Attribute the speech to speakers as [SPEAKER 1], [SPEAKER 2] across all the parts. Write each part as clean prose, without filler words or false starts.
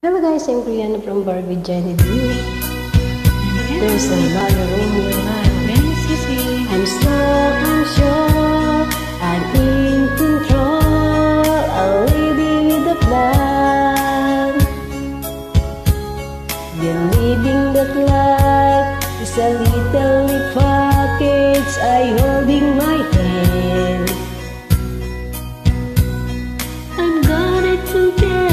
[SPEAKER 1] Hello guys, I'm Brianna from Barbie Jenny D. There's another room in my fantasy. I'm sure I'm in control. A lady with a plan. Believing that life is a little package. I holding my hand. I'm gonna together.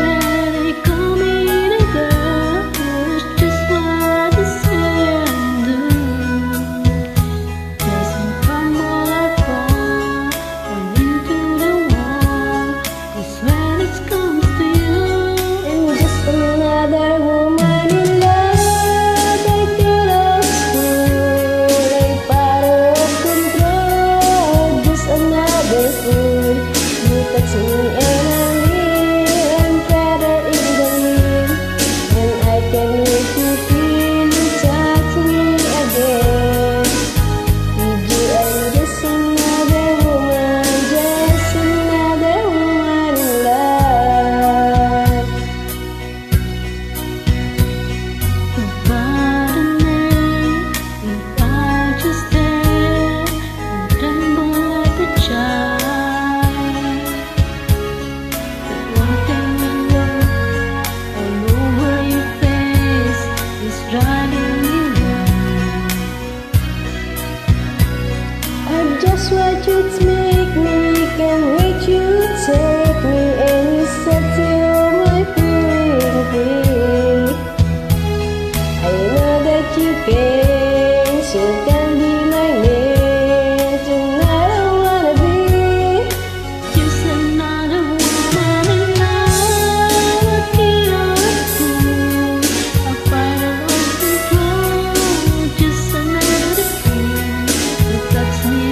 [SPEAKER 1] Just what you'd make me, can't wait you take me and you set to my feeling. I know that you can, so can be my mate. Tonight I wanna be just another woman in love. A chaos fool, a fire of control. Just another fool that touch me.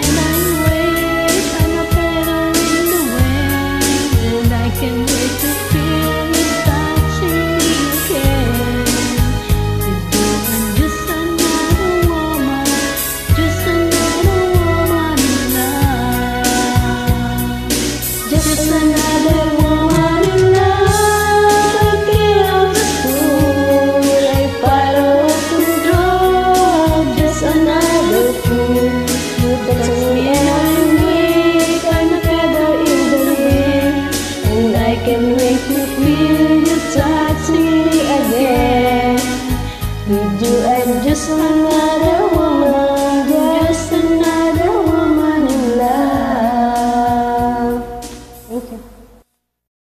[SPEAKER 1] Can't wait to feel you touching me again. With you I'm just another woman in love. Just another woman in love. I feel the fool, I follow control. Just another fool who touches me and I'm weak. I'm a feather in the wind. I can't wait to feel